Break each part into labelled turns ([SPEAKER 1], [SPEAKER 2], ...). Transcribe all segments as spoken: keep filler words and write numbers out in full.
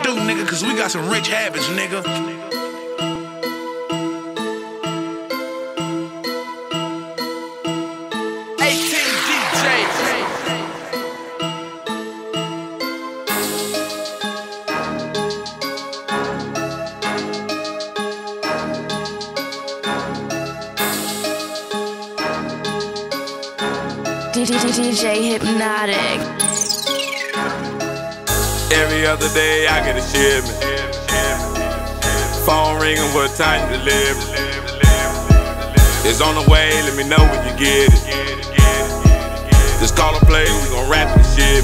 [SPEAKER 1] do, nigga, cause we got some rich habits, nigga. eighteen D J.
[SPEAKER 2] D J Hypnotic.
[SPEAKER 3] Every other day I get a shipment. Phone ringing, what time you deliver? It's on the way, let me know when you get it. Just call a play, we gon' rap the shit.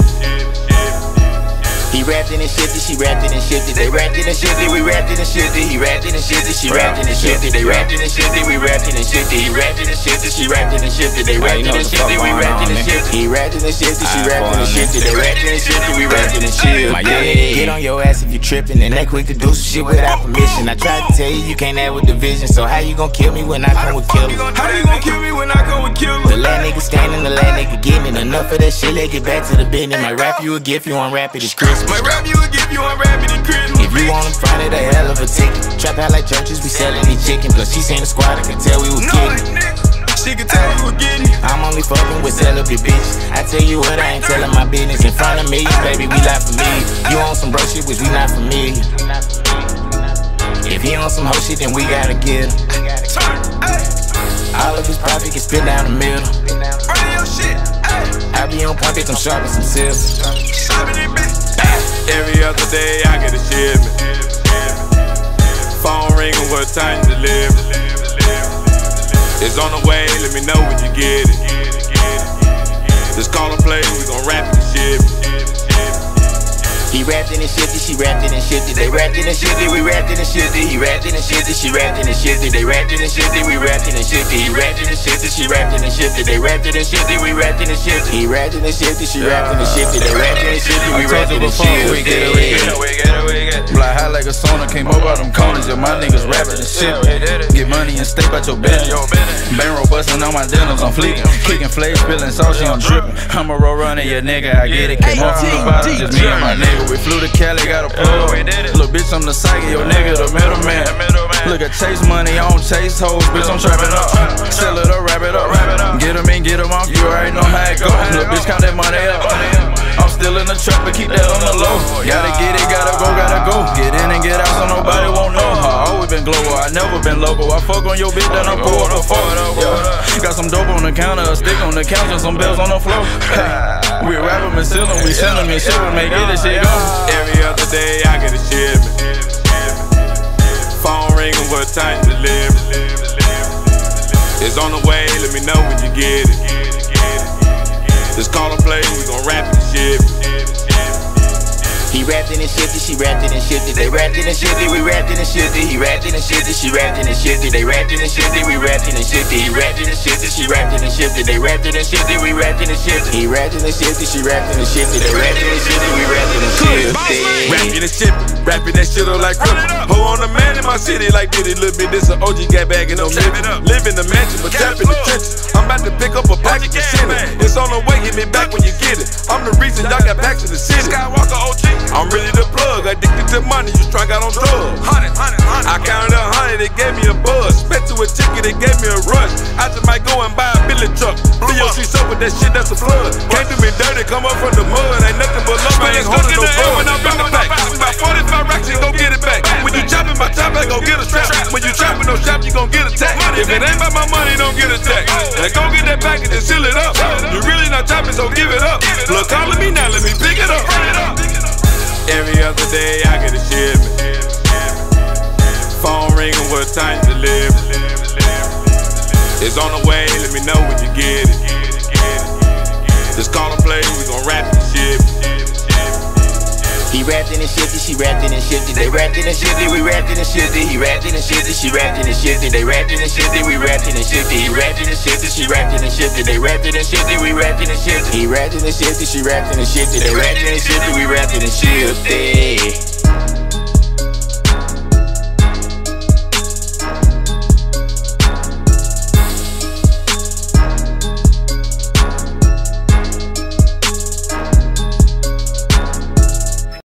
[SPEAKER 4] He rapped it and shifted, she rapped it and shifted. They rapped it and shifted, we rapped it and shifted. He rapped it and shifted, she rapped it and shifted. They rapped it and shifted, we rapped it and shifted. He rapped it and shifted, she rapped it and shifted. They rapped it and shifted, we rapped it and shifted. He rapped it and shifted, she rapped it and shifted. They rapped it and shifted, we rapped it and shifted. Get on your ass if you tripping, and that quick to do some shit without permission. I tried to tell you you can't add with division, so how you gon' kill me when I come with killers?
[SPEAKER 3] How you gon' kill me when I come with killers?
[SPEAKER 4] The last nigga standing, the last nigga getting it. Enough of that shit, let's get back to the business. My rap you a gift, you unwrap it, it's Christmas.
[SPEAKER 3] My rap you a gift, you unwrap it, it's Christmas.
[SPEAKER 4] If you want them, find it a hell of a ticket. Trap out like churches, we selling these chicken. Plus she seen the squad, I can tell we was kidding.
[SPEAKER 3] She can tell we was getting it.
[SPEAKER 4] I'm only fucking with celibate bitches. I tell you what, I ain't telling my business in front of me. Baby, we not familiar. You on some bro shit, which we not familiar. If he on some hoe shit, then we gotta get him. All of his profit get spit down the middle. I be on point, bitch, I'm sharp as some scissors.
[SPEAKER 3] Every other day I get a shipment. Phone ringing, what time you deliver? It's on the way, let me know when you get it. Just call a play, we gon' rap the shit.
[SPEAKER 4] He rapped it and shifted, she rapped it and shifted. They rapped it and shifted, we rapped it and shifted. He rapped it and shifted, she rapped it and shifted. They rapped it and shifted, we rapped it and shifted. He rapped it and shifted, she rapped it and shifted. They rapped it and shifted, we rapped it and shifted. He rapped it and shifted, she rapped it and shifted. They rapped it and shifted, we rapped it and shifted.
[SPEAKER 5] We get it, we get it, we get it, we get it. Fly high like a sauna, came over out them corners. Yo, my niggas rapping and shit. Get money and stay out your business. Bankroll bustin' on my denims, I'm fleeking. Kicking flags, spilling sauce, I'm dripping. I'm a roll runner, yeah, nigga, I get it. Came off from the bottom, just me and my nigga. We flew to Cali, got a plug. Little bitch, I'm the psychic, yo, nigga, the middleman. Look at chase money, I don't chase hoes, bitch, I'm trapping up. Sell it up, wrap it up. Get them in, get them off, you already know how it go. Little bitch, count that money up. I'm still in the trap, but keep that on the low. Gotta get it, gotta go, gotta go. Get in and get out so nobody won't know. I always been global, I never been local. I fuck on your bitch, then I pour the fuck. Yeah. Got some dope on the counter, a stick on the counter, some bells on the floor. We rap them and sell them, we send them and shit, we make it, this shit go.
[SPEAKER 3] Every other day I get a shipment. Phone ringing, what time you deliver? It's on the way, let me know when you get it. Just call a play, we gon' rap the shit.
[SPEAKER 4] He rapped it and shifted, she rapped it and shifted. They rapped it and shifted, we rapped it and shifted. He rapped it and shifted, she rapped it and shifted. They rapped it and shifted, we rapped it and shifted. He rapped it and shifted, she rapped it and shifted. They rapped it and shifted, we rapped it and shifted. He rapped it and shifted, she rapped it and shifted. They rapped it and shifted, we rapped it and shifted.
[SPEAKER 3] Rapping and shifting, rapping that shit up like criminal. Ho on the man in my city like Diddy, little bit. This a O G got bagging on me. Live in the mansion, but tap in the trenches. I'm about to pick up a package of shit. It's on the way, hit me back when you get it. I'm the reason y'all got packs in the city. Skywalker O G. I'm really the plug, addicted to money, you strung out on drugs. I counted a hundred, it gave me a buzz. Spent to a ticket, it gave me a rush. I just might go and buy a billy truck. Fill your streets up with that shit, that's a flood. Can't do me dirty, come up from the mud. Ain't nothing but love, I ain't holding no bug. When I bring the pack, about forty-five racks, you gon' get it back. When you chopping my chop, I gon' get a strap. When you chopping no shop, you gon' get attacked. If it ain't about my money, don't get attacked. Now go get that package and seal it up. You really not chopping, so give it up. Look, calling me now, let me pick it up. Every other day I get a shipment. Phone ringing, what time you deliver? It's on the way, let me know when you get it. Just call a play, we gon' rap the shit.
[SPEAKER 4] He rapped it and shifted, she rapped it and shifted. They rapped it and shifted, we rapped it and shifted. He rapped it and shifted, she rapped it and shifted. They rapped it and shifted, we rapped it and shifted. He rapped it and shifted, she rapped it and shifted. They rapped it and shifted, we rapped it and shifted. He rapped it and shifted, she rapped it and shifted. They rapped it and shifted, we rapped it and shifted.